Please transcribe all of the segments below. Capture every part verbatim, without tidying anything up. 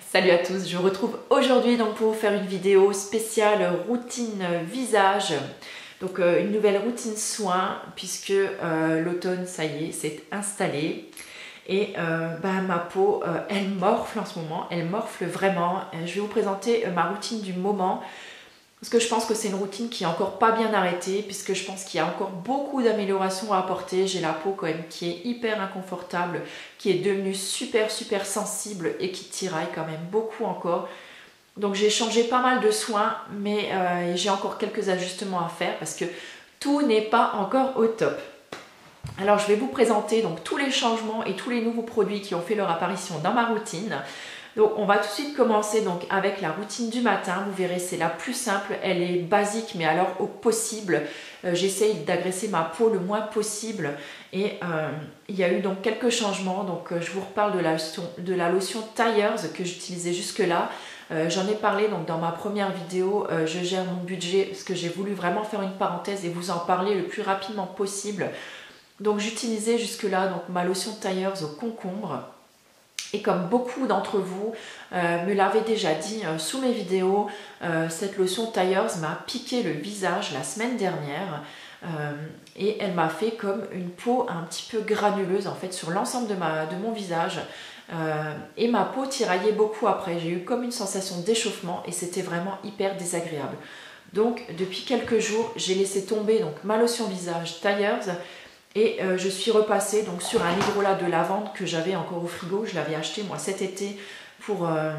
Salut à tous, je vous retrouve aujourd'hui donc pour vous faire une vidéo spéciale routine visage. Donc euh, une nouvelle routine soin puisque euh, l'automne ça y est, s'est installé. Et euh, bah, ma peau, euh, elle morfle en ce moment, elle morfle vraiment. Je vais vous présenter euh, ma routine du moment. Parce que je pense que c'est une routine qui est encore pas bien arrêtée, puisque je pense qu'il y a encore beaucoup d'améliorations à apporter. J'ai la peau quand même qui est hyper inconfortable, qui est devenue super super sensible et qui tiraille quand même beaucoup encore. Donc j'ai changé pas mal de soins, mais euh, j'ai encore quelques ajustements à faire parce que tout n'est pas encore au top. Alors je vais vous présenter donc tous les changements et tous les nouveaux produits qui ont fait leur apparition dans ma routine. Donc on va tout de suite commencer donc avec la routine du matin. Vous verrez, c'est la plus simple, elle est basique mais alors au possible. Euh, J'essaye d'agresser ma peau le moins possible et euh, il y a eu donc quelques changements. Donc euh, je vous reparle de la lotion, de la lotion Tyers que j'utilisais jusque là. Euh, J'en ai parlé donc dans ma première vidéo, euh, je gère mon budget parce que j'ai voulu vraiment faire une parenthèse et vous en parler le plus rapidement possible. Donc j'utilisais jusque là donc ma lotion Tyers au concombre. Et comme beaucoup d'entre vous euh, me l'avaient déjà dit euh, sous mes vidéos, euh, cette lotion Tyers m'a piqué le visage la semaine dernière euh, et elle m'a fait comme une peau un petit peu granuleuse en fait sur l'ensemble de, ma, de mon visage euh, et ma peau tiraillait beaucoup après. J'ai eu comme une sensation d'échauffement et c'était vraiment hyper désagréable. Donc depuis quelques jours, j'ai laissé tomber donc, ma lotion visage Tyers. Et euh, je suis repassée donc, sur un hydrolat de lavande que j'avais encore au frigo. Je l'avais acheté moi cet été pour, euh,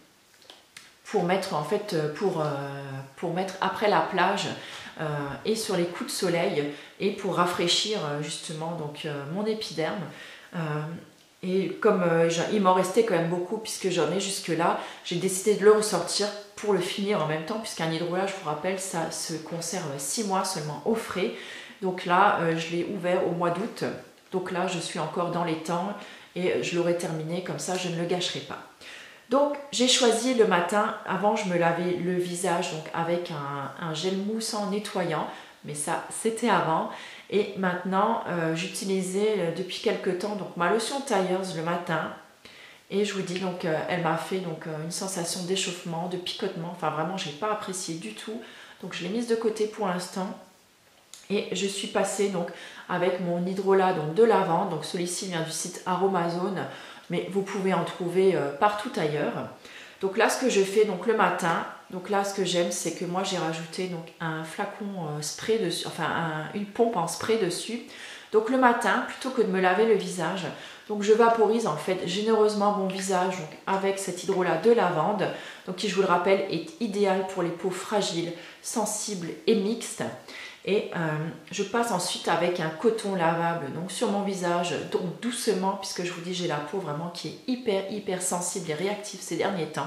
pour, mettre, en fait, pour, euh, pour mettre après la plage euh, et sur les coups de soleil et pour rafraîchir justement donc, euh, mon épiderme. Euh, et comme euh, il m'en restait quand même beaucoup puisque j'en ai jusque là, j'ai décidé de le ressortir pour le finir en même temps puisqu'un hydrolat, je vous rappelle, ça se conserve six mois seulement au frais. Donc là, euh, je l'ai ouvert au mois d'août. Donc là, je suis encore dans les temps et je l'aurai terminé. Comme ça, je ne le gâcherai pas. Donc, j'ai choisi le matin. Avant, je me lavais le visage donc avec un, un gel moussant nettoyant. Mais ça, c'était avant. Et maintenant, euh, j'utilisais euh, depuis quelques temps donc, ma lotion Tyers le matin. Et je vous dis, donc, euh, elle m'a fait donc, euh, une sensation d'échauffement, de picotement. Enfin, vraiment, je n'ai pas apprécié du tout. Donc, je l'ai mise de côté pour l'instant. Et je suis passée donc avec mon hydrolat donc de lavande. Donc celui-ci vient du site Aromazone, mais vous pouvez en trouver euh, partout ailleurs. Donc là, ce que je fais donc le matin, donc là, ce que j'aime, c'est que moi j'ai rajouté donc un flacon euh, spray dessus, enfin un, une pompe en spray dessus. Donc le matin, plutôt que de me laver le visage, donc je vaporise en fait généreusement mon visage donc, avec cet hydrolat de lavande, donc qui, je vous le rappelle, est idéal pour les peaux fragiles, sensibles et mixtes. Et euh, je passe ensuite avec un coton lavable donc sur mon visage, donc doucement, puisque je vous dis j'ai la peau vraiment qui est hyper hyper sensible et réactive ces derniers temps.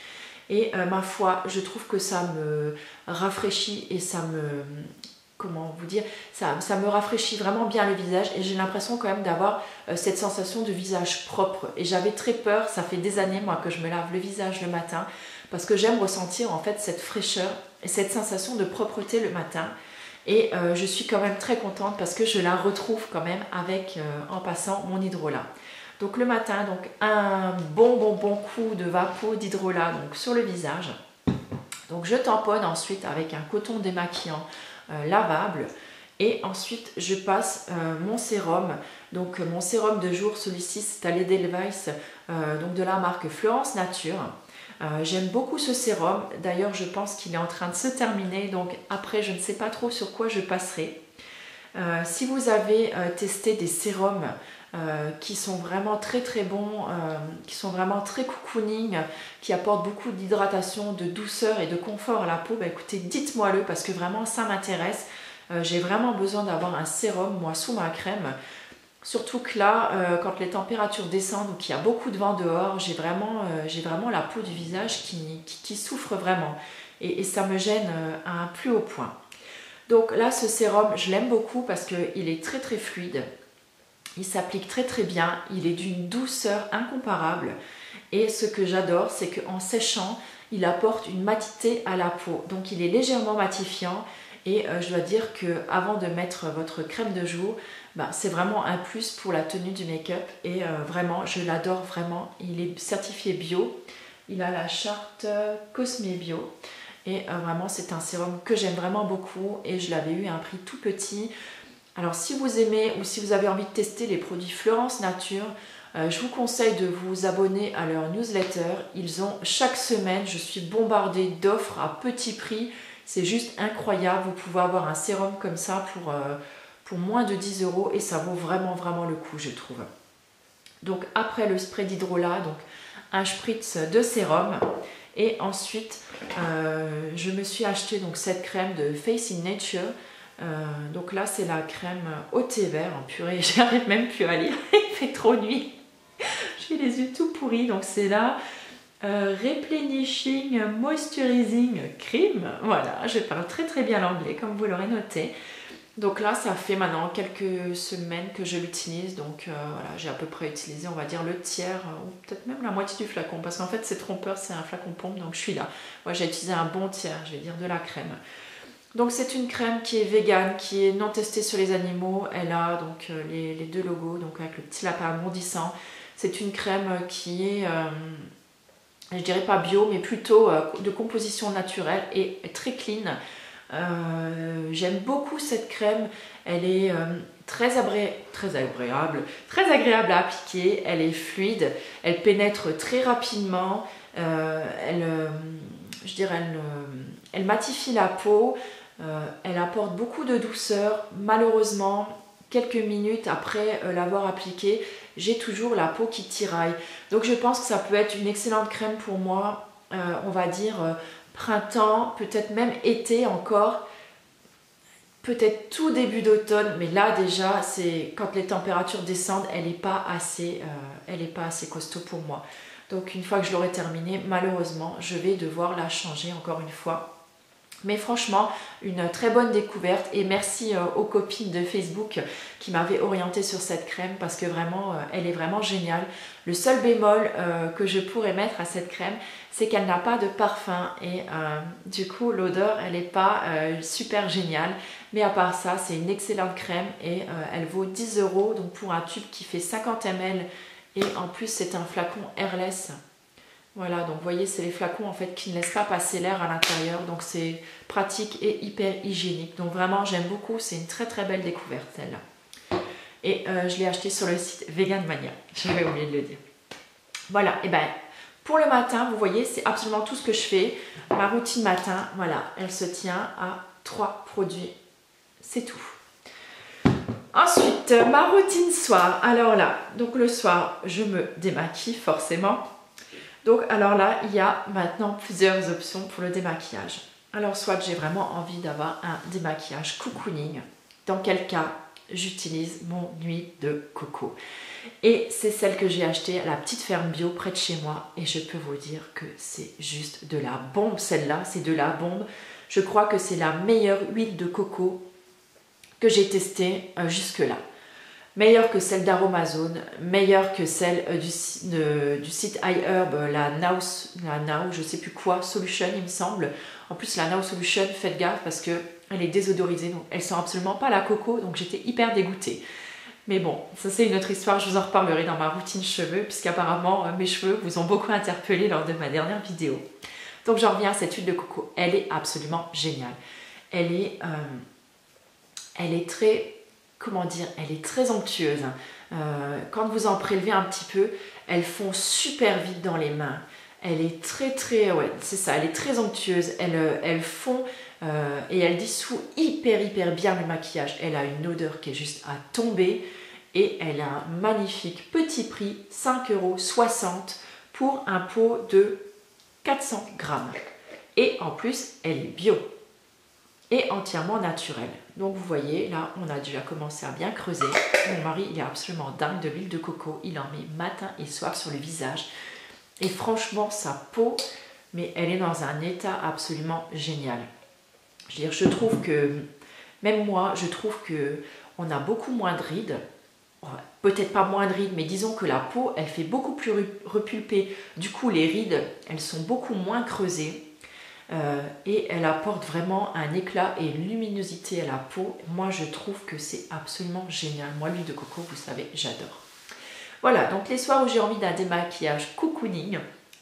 Et euh, ma foi, je trouve que ça me rafraîchit et ça me... comment vous dire, ça, ça me rafraîchit vraiment bien le visage et j'ai l'impression quand même d'avoir euh, cette sensation de visage propre. Et j'avais très peur, ça fait des années moi que je me lave le visage le matin, parce que j'aime ressentir en fait cette fraîcheur et cette sensation de propreté le matin. Et euh, je suis quand même très contente parce que je la retrouve quand même avec, euh, en passant mon hydrolat. Donc le matin, donc un bon bon bon coup de vapeau d'hydrolat donc sur le visage. Donc je tamponne ensuite avec un coton démaquillant euh, lavable. Et ensuite je passe euh, mon sérum. Donc mon sérum de jour, celui-ci c'est à l'Edelweiss, euh, donc de la marque Florence Nature. Euh, J'aime beaucoup ce sérum, d'ailleurs je pense qu'il est en train de se terminer, donc après je ne sais pas trop sur quoi je passerai. Euh, si vous avez euh, testé des sérums euh, qui sont vraiment très très bons, euh, qui sont vraiment très cocooning, qui apportent beaucoup d'hydratation, de douceur et de confort à la peau, bah écoutez, dites-moi le parce que vraiment ça m'intéresse. Euh, J'ai vraiment besoin d'avoir un sérum moi sous ma crème. Surtout que là, euh, quand les températures descendent ou qu'il y a beaucoup de vent dehors, j'ai vraiment, euh, j'ai vraiment la peau du visage qui, qui, qui souffre vraiment. Et, et ça me gêne euh, à un plus haut point. Donc là, ce sérum, je l'aime beaucoup parce qu'il est très très fluide. Il s'applique très très bien. Il est d'une douceur incomparable. Et ce que j'adore, c'est qu'en séchant, il apporte une matité à la peau. Donc il est légèrement matifiant. Et euh, je dois dire qu'avant de mettre votre crème de jour, bah, c'est vraiment un plus pour la tenue du make-up. Et euh, vraiment, je l'adore vraiment. Il est certifié bio. Il a la charte Cosme Bio. Et euh, vraiment, c'est un sérum que j'aime vraiment beaucoup. Et je l'avais eu à un prix tout petit. Alors, si vous aimez ou si vous avez envie de tester les produits Florence Nature, euh, je vous conseille de vous abonner à leur newsletter. Ils ont chaque semaine, je suis bombardée d'offres à petit prix. C'est juste incroyable. Vous pouvez avoir un sérum comme ça pour, euh, pour moins de dix euros. Et ça vaut vraiment, vraiment le coup, je trouve. Donc, après le spray d'hydrolat, donc un spritz de sérum. Et ensuite, euh, je me suis acheté donc cette crème de Face in Nature. Euh, donc là, c'est la crème au thé vert. En purée, j'arrive même plus à lire. Il fait trop nuit. J'ai les yeux tout pourris. Donc c'est là, euh, Replenishing Moisturizing Cream. Voilà, je parle très très bien l'anglais, comme vous l'aurez noté. Donc là, ça fait maintenant quelques semaines que je l'utilise. Donc euh, voilà, j'ai à peu près utilisé, on va dire, le tiers ou peut-être même la moitié du flacon. Parce qu'en fait, c'est trompeur, c'est un flacon pompe, donc je suis là. Moi, j'ai utilisé un bon tiers, je vais dire, de la crème. Donc c'est une crème qui est végane, qui est non testée sur les animaux. Elle a donc euh, les, les deux logos, donc avec le petit lapin bondissant. C'est une crème qui est, euh, je dirais pas bio, mais plutôt euh, de composition naturelle et très clean. Euh, j'aime beaucoup cette crème, elle est euh, très, abré... très agréable, très agréable à appliquer, elle est fluide, elle pénètre très rapidement, euh, elle, euh, je dirais, elle, euh, elle matifie la peau, euh, elle apporte beaucoup de douceur. Malheureusement, quelques minutes après euh, l'avoir appliquée, j'ai toujours la peau qui tiraille. Donc je pense que ça peut être une excellente crème pour moi, euh, on va dire euh, printemps, peut-être même été encore, peut-être tout début d'automne, mais là déjà, c'est quand les températures descendent, elle n'est pas assez, euh, elle est pas assez costaud pour moi. Donc une fois que je l'aurai terminée, malheureusement, je vais devoir la changer encore une fois. Mais franchement, une très bonne découverte et merci euh, aux copines de Facebook qui m'avaient orientée sur cette crème parce que vraiment, euh, elle est vraiment géniale. Le seul bémol euh, que je pourrais mettre à cette crème, c'est qu'elle n'a pas de parfum et euh, du coup, l'odeur, elle n'est pas euh, super géniale. Mais à part ça, c'est une excellente crème et euh, elle vaut dix euros donc pour un tube qui fait cinquante millilitres et en plus, c'est un flacon airless. Voilà, donc vous voyez, c'est les flacons en fait qui ne laissent pas passer l'air à l'intérieur, donc c'est pratique et hyper hygiénique. Donc vraiment, j'aime beaucoup, c'est une très très belle découverte celle-là. Et euh, je l'ai acheté sur le site Vegan Mania, j'avais oublié de le dire. Voilà, et ben pour le matin, vous voyez, c'est absolument tout ce que je fais. Ma routine matin, voilà, elle se tient à trois produits, c'est tout. Ensuite, ma routine soir. Alors là, donc le soir, je me démaquille forcément. Donc alors là, il y a maintenant plusieurs options pour le démaquillage. Alors soit j'ai vraiment envie d'avoir un démaquillage cocooning, dans quel cas j'utilise mon huile de coco. Et c'est celle que j'ai achetée à la petite ferme bio près de chez moi et je peux vous dire que c'est juste de la bombe. Celle-là, c'est de la bombe. Je crois que c'est la meilleure huile de coco que j'ai testée euh, jusque-là. Meilleure que celle d'Aromazone, meilleure que celle du, de, du site iHerb, la Now, la Now, je sais plus quoi, Solution il me semble. En plus la Now Solution, faites gaffe parce qu'elle est désodorisée, donc elle sent absolument pas la coco, donc j'étais hyper dégoûtée. Mais bon, ça c'est une autre histoire, je vous en reparlerai dans ma routine cheveux, puisqu'apparemment mes cheveux vous ont beaucoup interpellé lors de ma dernière vidéo. Donc j'en reviens à cette huile de coco, elle est absolument géniale. Elle est, euh, elle est très... Comment dire, elle est très onctueuse. Euh, quand vous en prélevez un petit peu, elles font super vite dans les mains. Elle est très très, ouais, c'est ça, elle est très onctueuse. Elle, elle fond euh, et elle dissout hyper hyper bien le maquillage. Elle a une odeur qui est juste à tomber et elle a un magnifique petit prix, cinq euros soixante pour un pot de quatre cents grammes. Et en plus, elle est bio et entièrement naturelle. Donc vous voyez, là, on a déjà commencé à bien creuser. Mon mari, il est absolument dingue de l'huile de coco. Il en met matin et soir sur le visage. Et franchement, sa peau, mais elle est dans un état absolument génial. Je veux dire, je trouve que, même moi, je trouve que on a beaucoup moins de rides. Peut-être pas moins de rides, mais disons que la peau, elle fait beaucoup plus repulpée. Du coup, les rides, elles sont beaucoup moins creusées. Euh, et elle apporte vraiment un éclat et une luminosité à la peau. Moi je trouve que c'est absolument génial. Moi l'huile de coco, vous savez, j'adore. Voilà, donc les soirs où j'ai envie d'un démaquillage cocooning,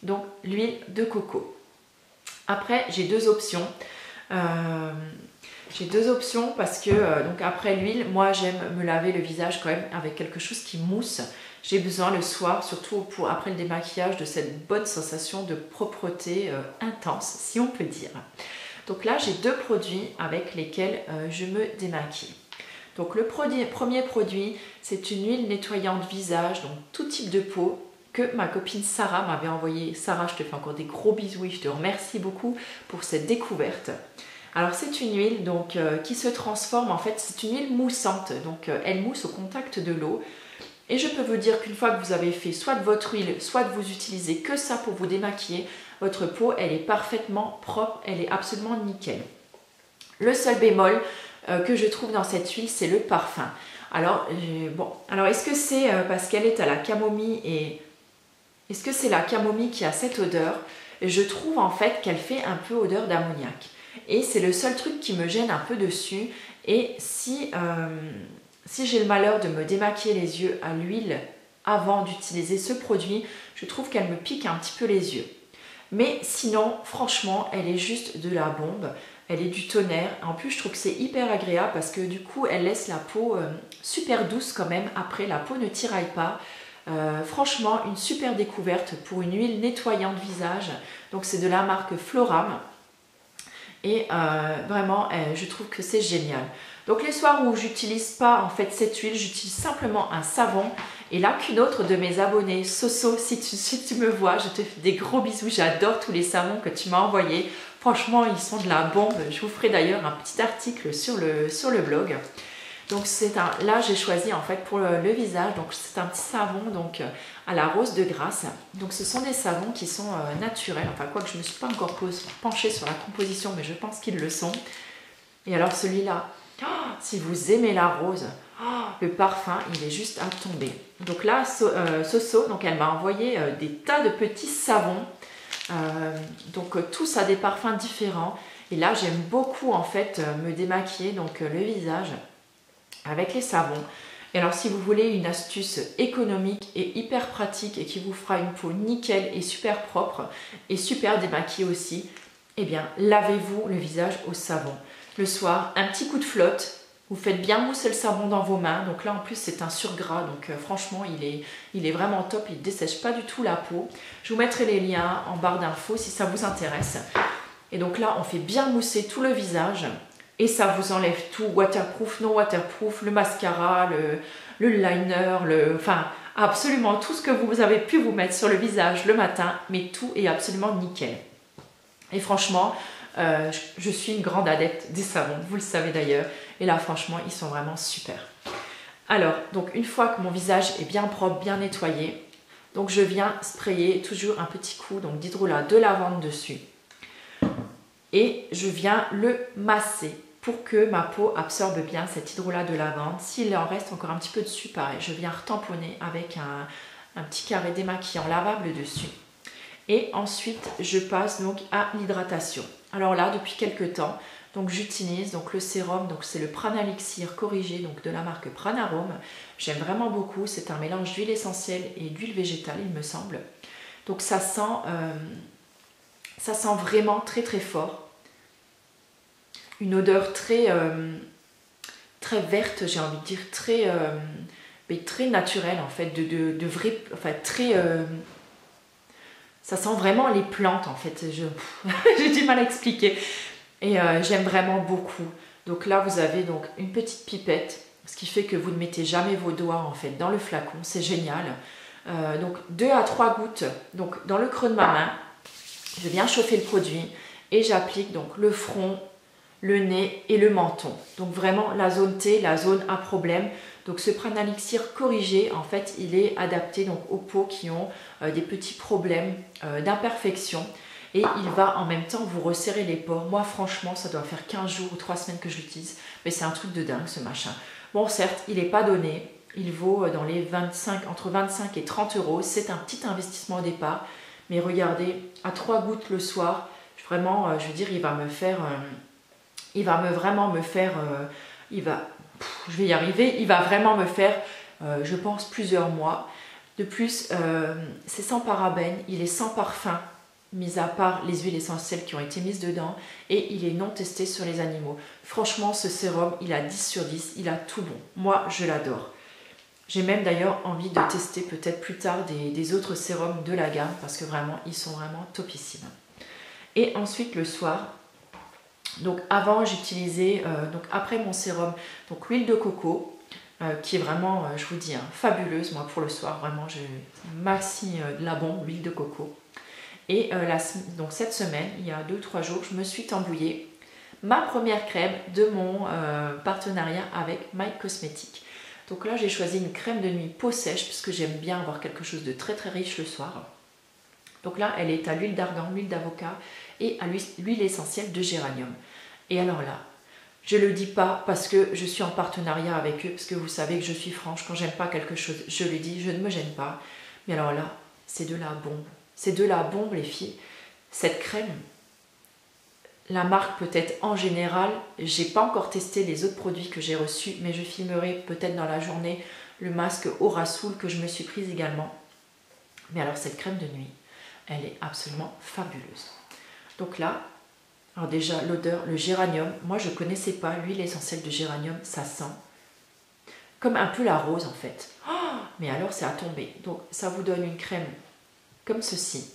donc l'huile de coco. Après, j'ai deux options. Euh, j'ai deux options parce que euh, donc après l'huile, moi j'aime me laver le visage quand même avec quelque chose qui mousse. J'ai besoin le soir, surtout pour après le démaquillage, de cette bonne sensation de propreté euh, intense, si on peut dire. Donc là, j'ai deux produits avec lesquels euh, je me démaquille. Donc le produit, premier produit, c'est une huile nettoyante visage, donc tout type de peau, que ma copine Sarah m'avait envoyé. Sarah, je te fais encore des gros bisous et je te remercie beaucoup pour cette découverte. Alors c'est une huile donc, euh, qui se transforme, en fait c'est une huile moussante, donc euh, elle mousse au contact de l'eau. Et je peux vous dire qu'une fois que vous avez fait soit de votre huile, soit que vous utilisez que ça pour vous démaquiller, votre peau elle est parfaitement propre, elle est absolument nickel. Le seul bémol euh, que je trouve dans cette huile, c'est le parfum. Alors, euh, bon, alors est-ce que c'est euh, parce qu'elle est à la camomille et est-ce que c'est la camomille qui a cette odeur? Je trouve en fait qu'elle fait un peu odeur d'ammoniac. Et c'est le seul truc qui me gêne un peu dessus. Et si, euh, si j'ai le malheur de me démaquiller les yeux à l'huile avant d'utiliser ce produit, je trouve qu'elle me pique un petit peu les yeux. Mais sinon, franchement, elle est juste de la bombe. Elle est du tonnerre. En plus, je trouve que c'est hyper agréable parce que du coup, elle laisse la peau euh, super douce quand même. Après, la peau ne tiraille pas. Euh, franchement, une super découverte pour une huile nettoyante visage. Donc, c'est de la marque Floram. Et euh, vraiment, euh, je trouve que c'est génial. Donc, les soirs où j'utilise pas en fait cette huile, j'utilise simplement un savon. Et là, qu'une autre de mes abonnés, Soso, si tu, si tu me vois, je te fais des gros bisous. J'adore tous les savons que tu m'as envoyés. Franchement, ils sont de la bombe. Je vous ferai d'ailleurs un petit article sur le, sur le blog. Donc c'est un, là j'ai choisi en fait pour le, le visage, donc c'est un petit savon donc euh, à la rose de Grasse. Donc ce sont des savons qui sont euh, naturels, enfin quoi que je ne me suis pas encore penchée sur la composition, mais je pense qu'ils le sont. Et alors celui-là, oh, si vous aimez la rose, oh, le parfum il est juste à tomber. Donc là so, euh, Soso, donc elle m'a envoyé euh, des tas de petits savons, euh, donc euh, tous à des parfums différents. Et là j'aime beaucoup en fait euh, me démaquiller donc euh, le visage avec les savons. Et alors si vous voulez une astuce économique et hyper pratique et qui vous fera une peau nickel et super propre et super démaquillée aussi, eh bien lavez-vous le visage au savon. Le soir, un petit coup de flotte, vous faites bien mousser le savon dans vos mains. Donc là en plus c'est un surgras, donc euh, franchement il est, il est vraiment top, il ne dessèche pas du tout la peau. Je vous mettrai les liens en barre d'infos si ça vous intéresse. Et donc là on fait bien mousser tout le visage. Et ça vous enlève tout, waterproof, non waterproof, le mascara, le, le liner, le, enfin absolument tout ce que vous avez pu vous mettre sur le visage le matin, mais tout est absolument nickel. Et franchement, euh, je, je suis une grande adepte des savons, vous le savez d'ailleurs. Et là franchement, ils sont vraiment super. Alors, donc une fois que mon visage est bien propre, bien nettoyé, donc je viens sprayer toujours un petit coup d'hydrolat de lavande dessus. Et je viens le masser pour que ma peau absorbe bien cet hydrolat de lavande. S'il en reste encore un petit peu dessus, pareil, je viens retamponner avec un, un petit carré démaquillant lavable dessus. Et ensuite, je passe donc à l'hydratation. Alors là, depuis quelques temps, donc j'utilise donc le sérum, donc c'est le Pranalixir corrigé donc de la marque Pranarome. J'aime vraiment beaucoup, c'est un mélange d'huile essentielle et d'huile végétale, il me semble. Donc ça sent, euh, ça sent vraiment très très fort. Une odeur très, euh, très verte, j'ai envie de dire, très, euh, mais très naturelle en fait, de, de, de vrai, enfin très, euh, ça sent vraiment les plantes en fait, j'ai du mal à expliquer. Et euh, j'aime vraiment beaucoup. Donc là vous avez donc une petite pipette, ce qui fait que vous ne mettez jamais vos doigts en fait dans le flacon, c'est génial. Euh, donc deux à trois gouttes donc dans le creux de ma main, je viens chauffer le produit et j'applique donc le front, le nez et le menton. Donc vraiment la zone T, la zone à problème. Donc ce Pranalixir corrigé, en fait, il est adapté donc aux peaux qui ont euh, des petits problèmes euh, d'imperfection. Et il va en même temps vous resserrer les pores. Moi franchement, ça doit faire quinze jours ou trois semaines que je l'utilise. Mais c'est un truc de dingue ce machin. Bon certes, il n'est pas donné. Il vaut dans les vingt-cinq, entre vingt-cinq et trente euros. C'est un petit investissement au départ. Mais regardez, à trois gouttes le soir, vraiment, euh, je veux dire, il va me faire... Euh, il va me vraiment me faire, euh, il va, pff, je vais y arriver, il va vraiment me faire, euh, je pense, plusieurs mois. De plus, euh, c'est sans parabènes, il est sans parfum, mis à part les huiles essentielles qui ont été mises dedans, et il est non testé sur les animaux. Franchement, ce sérum, il a dix sur dix, il a tout bon. Moi, je l'adore. J'ai même d'ailleurs envie de tester peut-être plus tard des, des autres sérums de la gamme, parce que vraiment, ils sont vraiment topissimes. Et ensuite, le soir, donc avant, j'utilisais, euh, donc après mon sérum, donc l'huile de coco, Euh, qui est vraiment, euh, je vous dis, hein, fabuleuse. Moi, pour le soir, vraiment, je maxi euh, de la bombe, l'huile de coco. Et euh, la, donc cette semaine, il y a deux trois jours, je me suis tambouillée ma première crème de mon euh, partenariat avec My Cosmetics. Donc là, j'ai choisi une crème de nuit peau sèche, puisque j'aime bien avoir quelque chose de très très riche le soir. Donc là, elle est à l'huile d'argan, l'huile d'avocat et à l'huile essentielle de géranium. Et alors là, je ne le dis pas parce que je suis en partenariat avec eux, parce que vous savez que je suis franche, quand j'aime pas quelque chose, je le dis, je ne me gêne pas. Mais alors là, c'est de la bombe. C'est de la bombe, les filles. Cette crème, la marque peut-être en général, j'ai pas encore testé les autres produits que j'ai reçus, mais je filmerai peut-être dans la journée le masque Aura Soul que je me suis prise également. Mais alors cette crème de nuit, elle est absolument fabuleuse. Donc là, alors déjà, l'odeur, le géranium, moi je ne connaissais pas l'huile essentielle de géranium, ça sent comme un peu la rose en fait. Oh, mais alors c'est à tomber. Donc ça vous donne une crème comme ceci.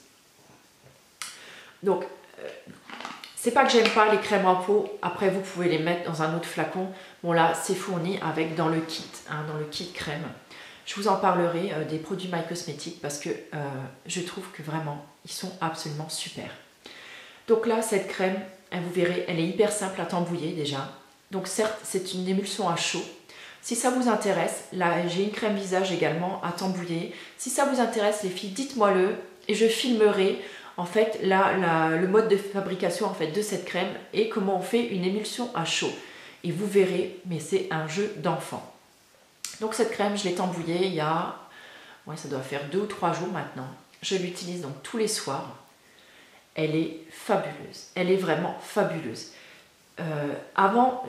Donc, euh, c'est pas que j'aime pas les crèmes en peau, après vous pouvez les mettre dans un autre flacon. Bon là, c'est fourni avec dans le kit, hein, dans le kit crème. Je vous en parlerai euh, des produits My Cosmetics parce que euh, je trouve que vraiment, ils sont absolument super. Donc là, cette crème, vous verrez, elle est hyper simple à tambouiller déjà. Donc certes, c'est une émulsion à chaud. Si ça vous intéresse, là, j'ai une crème visage également à tambouiller. Si ça vous intéresse, les filles, dites-moi-le et je filmerai en fait là, la, le mode de fabrication en fait de cette crème et comment on fait une émulsion à chaud. Et vous verrez, mais c'est un jeu d'enfant. Donc cette crème, je l'ai tambouillée il y a, ouais, ça doit faire deux ou trois jours maintenant. Je l'utilise donc tous les soirs. Elle est fabuleuse, elle est vraiment fabuleuse. Euh, avant,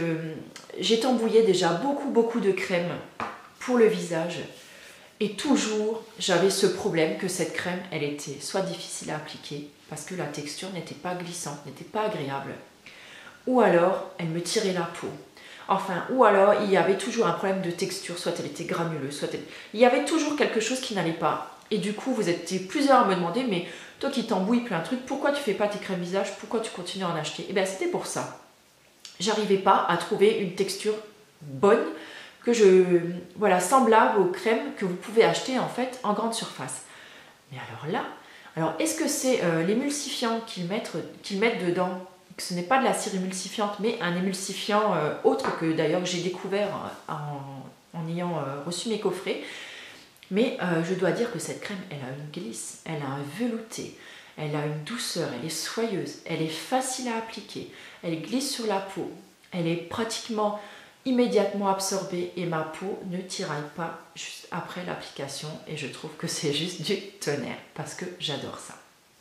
j'ai tambouillé déjà beaucoup beaucoup de crèmes pour le visage et toujours j'avais ce problème que cette crème, elle était soit difficile à appliquer parce que la texture n'était pas glissante, n'était pas agréable, ou alors elle me tirait la peau. Enfin, ou alors il y avait toujours un problème de texture, soit elle était granuleuse, soit elle... il y avait toujours quelque chose qui n'allait pas. Et du coup, vous êtes plusieurs à me demander, mais toi qui t'embouilles plein de trucs, pourquoi tu fais pas tes crèmes visage? Pourquoi tu continues à en acheter? Et bien, c'était pour ça. J'arrivais pas à trouver une texture bonne, que je, voilà, semblable aux crèmes que vous pouvez acheter en fait en grande surface. Mais alors là, alors est-ce que c'est euh, l'émulsifiant qu'ils mettent, qu'ils mettent dedans? Que ce n'est pas de la cire émulsifiante, mais un émulsifiant euh, autre que d'ailleurs j'ai découvert en, en ayant euh, reçu mes coffrets. Mais euh, je dois dire que cette crème, elle a une glisse, elle a un velouté, elle a une douceur, elle est soyeuse, elle est facile à appliquer, elle glisse sur la peau, elle est pratiquement immédiatement absorbée et ma peau ne tiraille pas juste après l'application et je trouve que c'est juste du tonnerre parce que j'adore ça.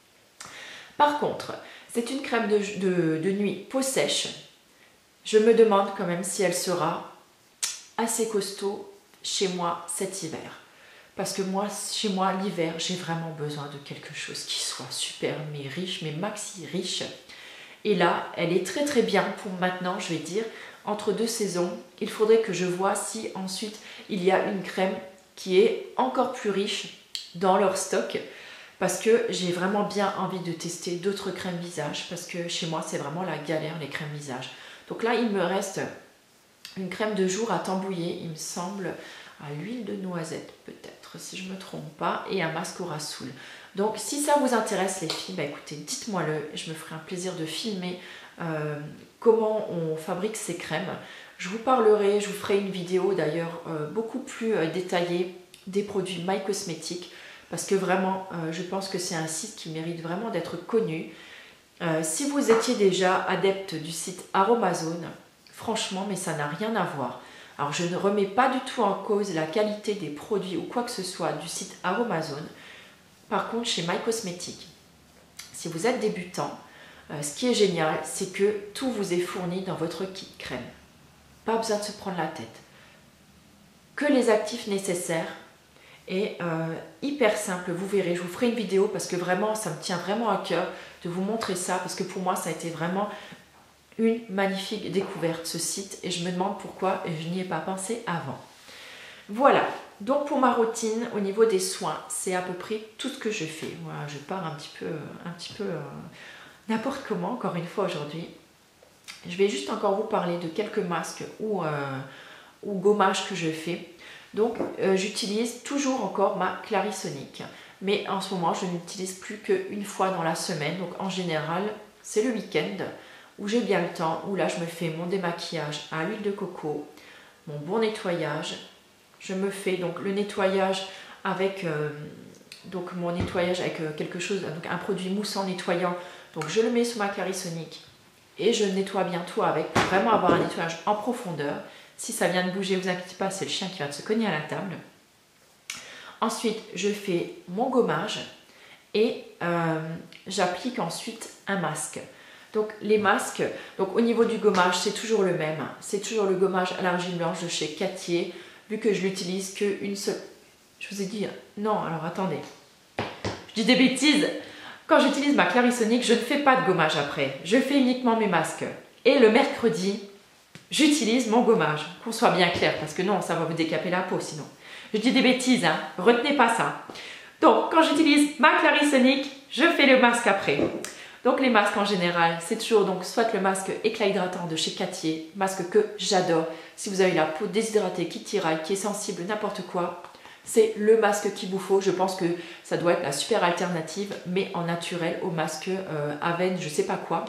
Par contre, c'est une crème de, de, de nuit peau sèche. Je me demande quand même si elle sera assez costaud chez moi cet hiver. Parce que moi, chez moi, l'hiver, j'ai vraiment besoin de quelque chose qui soit super, mais riche, mais maxi riche. Et là, elle est très très bien pour maintenant, je vais dire, entre deux saisons. Il faudrait que je vois si ensuite il y a une crème qui est encore plus riche dans leur stock. Parce que j'ai vraiment bien envie de tester d'autres crèmes visage. Parce que chez moi, c'est vraiment la galère, les crèmes visage. Donc là, il me reste une crème de jour à tambouiller, il me semble, à l'huile de noisette peut-être, si je ne me trompe pas, et un masque Aura Soul. Donc si ça vous intéresse les filles, bah écoutez, dites-moi-le, je me ferai un plaisir de filmer euh, comment on fabrique ces crèmes. Je vous parlerai, je vous ferai une vidéo d'ailleurs euh, beaucoup plus euh, détaillée des produits My Cosmetics, parce que vraiment, euh, je pense que c'est un site qui mérite vraiment d'être connu. Euh, si vous étiez déjà adepte du site Aromazone, franchement, mais ça n'a rien à voir. Alors, je ne remets pas du tout en cause la qualité des produits ou quoi que ce soit du site Aromazone. Par contre, chez My Cosmetics, si vous êtes débutant, euh, ce qui est génial, c'est que tout vous est fourni dans votre kit crème. Pas besoin de se prendre la tête. Que les actifs nécessaires et euh, hyper simple, vous verrez, je vous ferai une vidéo parce que vraiment ça me tient vraiment à cœur de vous montrer ça parce que pour moi ça a été vraiment une magnifique découverte ce site et je me demande pourquoi je n'y ai pas pensé avant. Voilà, donc pour ma routine au niveau des soins, c'est à peu près tout ce que je fais. Voilà, je pars un petit peu, un petit peu euh, n'importe comment encore une fois aujourd'hui. Je vais juste encore vous parler de quelques masques ou, euh, ou gommages que je fais. Donc euh, j'utilise toujours encore ma Clarisonic, mais en ce moment je n'utilise plus qu'une fois dans la semaine. Donc en général c'est le week-end où j'ai bien le temps, où là je me fais mon démaquillage à l'huile de coco, mon bon nettoyage. Je me fais donc le nettoyage avec euh, donc mon nettoyage avec euh, quelque chose, donc un produit moussant nettoyant. Donc je le mets sous ma Clarisonic et je nettoie bien tout avec pour vraiment avoir un nettoyage en profondeur. Si ça vient de bouger, vous inquiétez pas, c'est le chien qui va se cogner à la table. Ensuite, je fais mon gommage et euh, j'applique ensuite un masque. Donc les masques, donc au niveau du gommage, c'est toujours le même. C'est toujours le gommage à l'argile blanche de chez Cattier, vu que je l'utilise qu'une seule. Je vous ai dit, non, alors attendez. Je dis des bêtises. Quand j'utilise ma Clarisonic, je ne fais pas de gommage après. Je fais uniquement mes masques. Et le mercredi, j'utilise mon gommage, qu'on soit bien clair, parce que non, ça va vous décaper la peau sinon. Je dis des bêtises, hein, retenez pas ça. Donc, quand j'utilise ma Clarisonic, je fais le masque après. Donc, les masques en général, c'est toujours donc soit le masque éclat hydratant de chez Cattier, masque que j'adore. Si vous avez la peau déshydratée, qui tiraille, qui est sensible, n'importe quoi, c'est le masque qu'il vous faut. Je pense que ça doit être la super alternative, mais en naturel au masque euh, Aven, je sais pas quoi.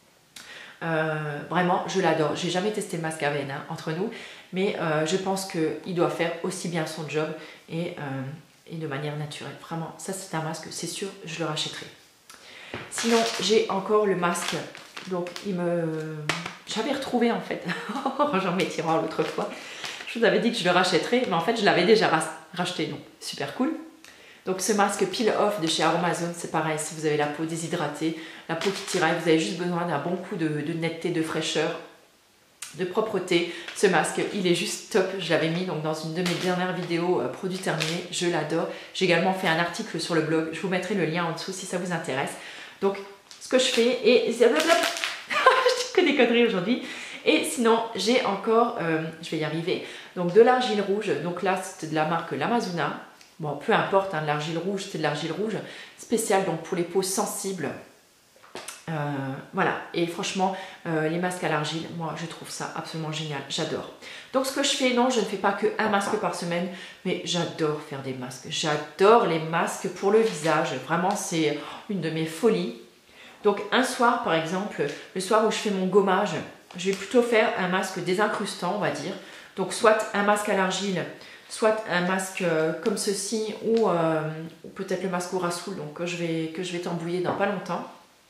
Euh, vraiment, je l'adore. J'ai jamais testé le masque Aven hein, entre nous, mais euh, je pense qu'il doit faire aussi bien son job et, euh, et de manière naturelle. Vraiment, ça c'est un masque, c'est sûr, je le rachèterai. Sinon, j'ai encore le masque. Donc, il me... j'avais retrouvé en fait, rangeant mes tiroirs l'autre fois. Je vous avais dit que je le rachèterais, mais en fait, je l'avais déjà racheté, donc super cool. Donc ce masque Peel Off de chez Aromazone, c'est pareil, si vous avez la peau déshydratée, la peau qui tiraille, vous avez juste besoin d'un bon coup de, de netteté, de fraîcheur, de propreté. Ce masque, il est juste top, je l'avais mis donc dans une de mes dernières vidéos euh, produits terminés, je l'adore. J'ai également fait un article sur le blog, je vous mettrai le lien en dessous si ça vous intéresse. Donc ce que je fais, et je dis que des conneries aujourd'hui. Et sinon, j'ai encore, euh, je vais y arriver, donc de l'argile rouge. Donc là, c'était de la marque l'Amazona. Bon, peu importe, hein, de l'argile rouge, c'est de l'argile rouge spéciale donc pour les peaux sensibles. Euh, voilà, et franchement, euh, les masques à l'argile, moi, je trouve ça absolument génial. J'adore. Donc, ce que je fais, non, je ne fais pas qu'un masque par semaine, mais j'adore faire des masques. J'adore les masques pour le visage. Vraiment, c'est une de mes folies. Donc, un soir, par exemple, le soir où je fais mon gommage, je vais plutôt faire un masque désincrustant, on va dire. Donc, soit un masque à l'argile, soit un masque euh, comme ceci, ou, euh, ou peut-être le masque au rassoul, donc que je vais, que je vais t'embouiller dans pas longtemps.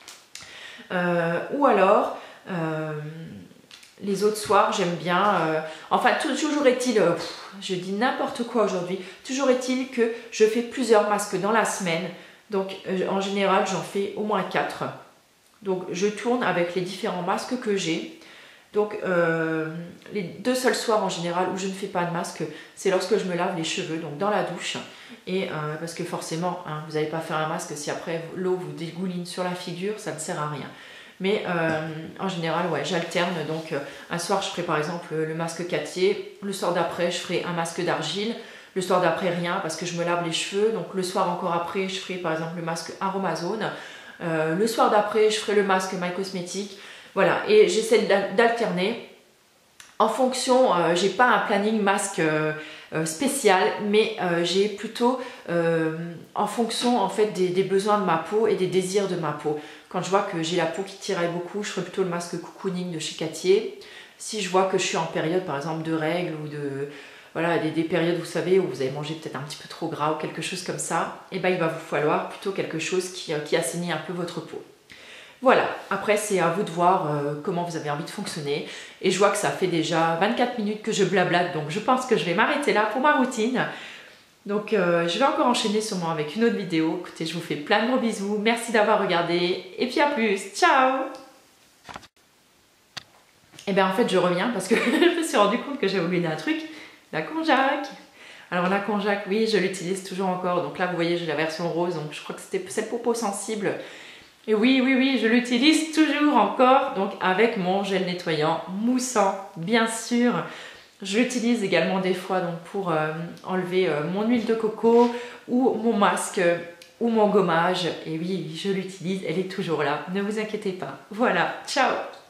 Euh, ou alors, euh, les autres soirs, j'aime bien... Euh, enfin, toujours est-il... Euh, je dis n'importe quoi aujourd'hui. Toujours est-il que je fais plusieurs masques dans la semaine. Donc, euh, en général, j'en fais au moins quatre. Donc, je tourne avec les différents masques que j'ai. Donc, euh, les deux seuls soirs en général où je ne fais pas de masque, c'est lorsque je me lave les cheveux, donc dans la douche. Et euh, parce que forcément, hein, vous n'allez pas faire un masque si après l'eau vous dégouline sur la figure, ça ne sert à rien. Mais euh, en général, ouais, j'alterne. Donc, euh, un soir, je ferai par exemple le masque Cattier. Le soir d'après, je ferai un masque d'argile. Le soir d'après, rien parce que je me lave les cheveux. Donc, le soir encore après, je ferai par exemple le masque Aromazone. Euh, le soir d'après, je ferai le masque My Cosmetics. Voilà, et j'essaie d'alterner en fonction, euh, j'ai pas un planning masque euh, euh, spécial, mais euh, j'ai plutôt euh, en fonction en fait des, des besoins de ma peau et des désirs de ma peau. Quand je vois que j'ai la peau qui tiraille beaucoup, je ferai plutôt le masque cocooning de chez Cattier. Si je vois que je suis en période par exemple de règles ou de voilà des, des périodes vous savez où vous avez mangé peut-être un petit peu trop gras ou quelque chose comme ça, et ben il va vous falloir plutôt quelque chose qui, qui assainit un peu votre peau. Voilà, après c'est à vous de voir euh, comment vous avez envie de fonctionner. Et je vois que ça fait déjà vingt-quatre minutes que je blablate, donc je pense que je vais m'arrêter là pour ma routine. Donc euh, je vais encore enchaîner sûrement avec une autre vidéo. Écoutez, je vous fais plein de gros bisous, merci d'avoir regardé, et puis à plus, ciao! Et bien en fait je reviens parce que je me suis rendu compte que j'ai oublié un truc, la konjac. Alors la konjac, oui, je l'utilise toujours encore. Donc là, vous voyez, j'ai la version rose, donc je crois que c'était celle pour peau sensible. Et oui, oui, oui, je l'utilise toujours encore, donc avec mon gel nettoyant moussant, bien sûr. Je l'utilise également des fois donc, pour euh, enlever euh, mon huile de coco ou mon masque euh, ou mon gommage. Et oui, je l'utilise, elle est toujours là, ne vous inquiétez pas. Voilà, ciao!